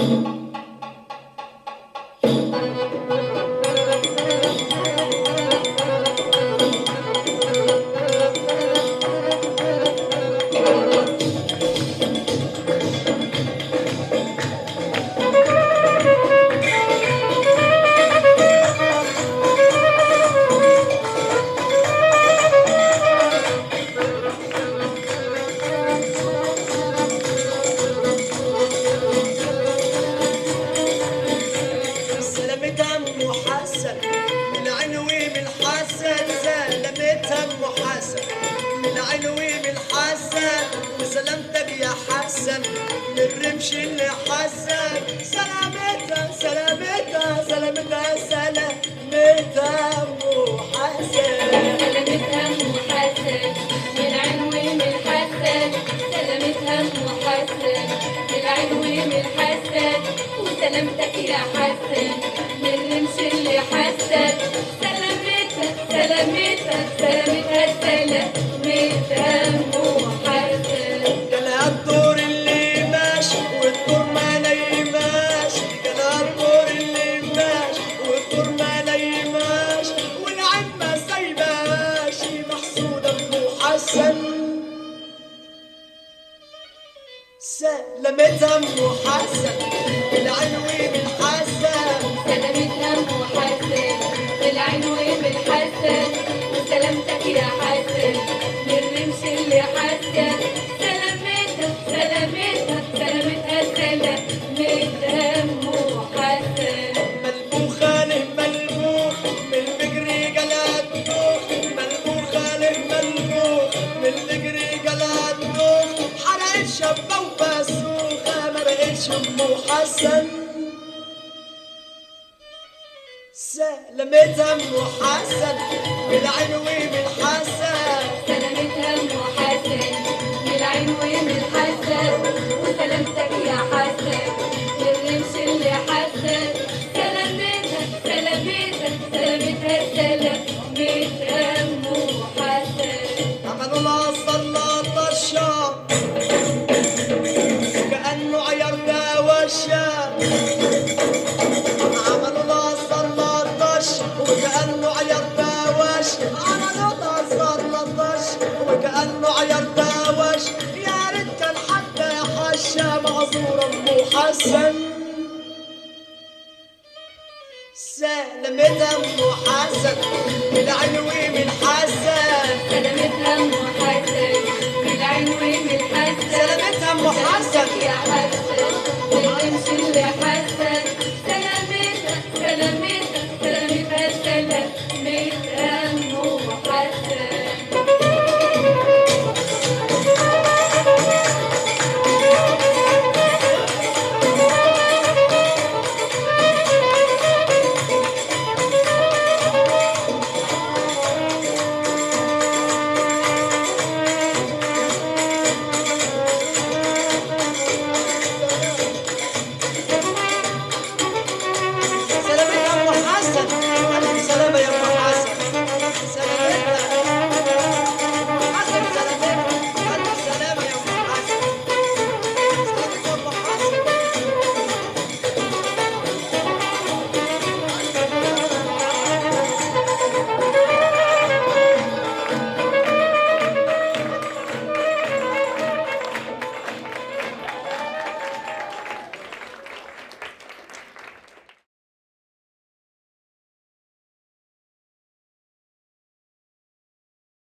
وسلامتك يا حسن للرمش اللي حسن سلامتها سلامتها سلامتها سلامتها ام حسن سلامتها ام حسن للعنوان الحسن سلامتها ام حسن للعنوان الحسن وسلامتك يا حسن للرمش اللي حسن سلامتها سلامتها سلامتها سلامتها ام حسن جالها الدور اللي ماشي والدور ما نايماش جالها الدور اللي ماشي والدور ما نايماش والعين ما سايباش محسودة ام حسن سلامتها ام حسن العنوان الحسن سلامتها ام حسن العنوان الحسن وسلامتك يا حسن للرمش اللي حسن سلامتها سلامتها سلامتها سلامتها ام حسن ملبوخة له ملبوخ من البقري جلاد دوخ ملبوخة له ملبوخ من البقري جلاد دوخ حرقت شابة وفاسوخة ما بقتش ام حسن سلامتها ام حسن بالعنوان الحسن سلامتها ام حسن للعنوان الحسن وسلامتك يا حسن للرمش اللي حسن سلامتها سلامتها سلامتها سلامتها ام حسن عملوا لها صلاة الشام كأنه عيار ده وشام عملوا لها صلاة الشام وكأنه عيار ده وش عملوا لها صلاة الشام وكأنه عيار ده وش يا ريت كان حتى حشا معذورة ام حسن سلامتها ام حسن